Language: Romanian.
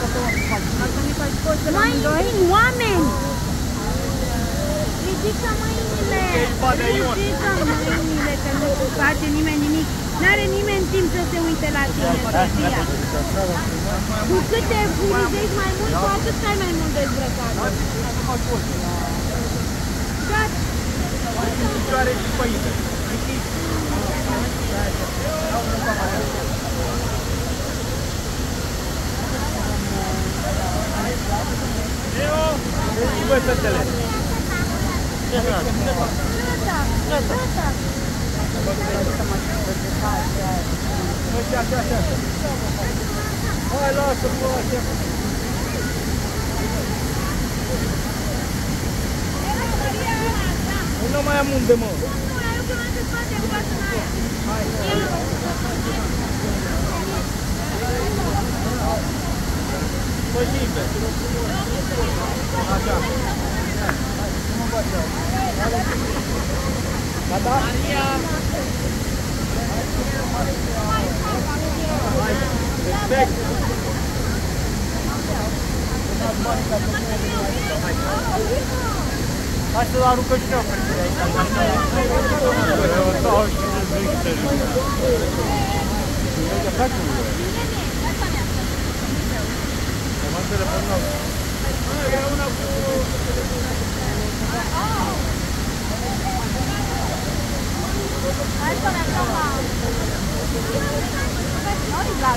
Mai vin oameni! Ridică mâinile! Ridică mâinile, că nu face nimeni nimic. N-are nimeni timp să se uite la tine, Sofia. Cu cât te ridici mai mult, cu atât stai mai mult dezbrăcat. Gata! Picioare și păită. Leo, și voi fetele. Gata. Așa. Hai, lasă-mă, așa. Nu mai am unde, mă. Hai. Păi liber. Așa. Gata? Hai, respect. Hai să-l aruncă și eu, pentru aici. Eu stau și nu zic serios. Mai telefonul. E una cu... Hai să ne acaba. Noi, la